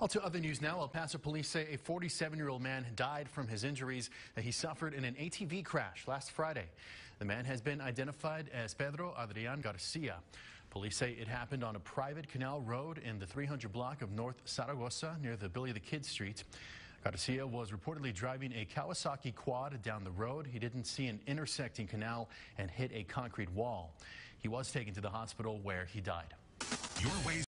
Well, to other news now. El Paso police say a 47-year-old man died from his injuries that he suffered in an ATV crash last Friday. The man has been identified as Pedro Adrian Garcia. Police say it happened on a private canal road in the 300 block of North Zaragoza near the Billy the Kid Street. Garcia was reportedly driving a Kawasaki quad down the road. He didn't see an intersecting canal and hit a concrete wall. He was taken to the hospital where he died.